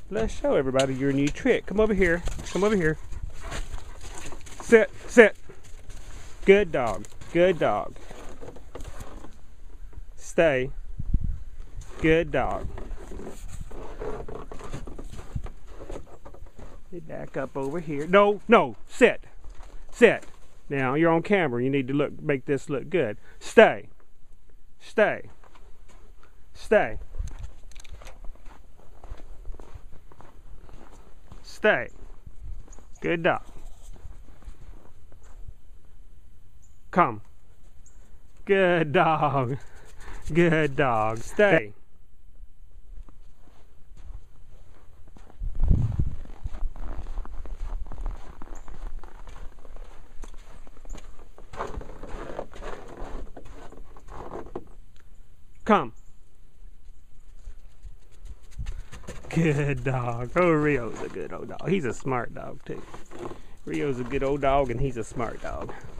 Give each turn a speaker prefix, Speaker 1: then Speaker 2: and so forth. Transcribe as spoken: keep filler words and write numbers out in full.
Speaker 1: Let's show everybody your new trick. Come over here. Come over here. Sit. Sit. Good dog. Good dog. Stay. Good dog. Back up over here. No, no. Sit. Sit. Now you're on camera. You need to look. Make this look good. Stay. Stay. Stay. Stay. Good dog. Come. Good dog. Good dog. Stay. Come. Good dog. Oh, Rio's a good old dog. He's a smart dog too. Rio's a good old dog and he's a smart dog.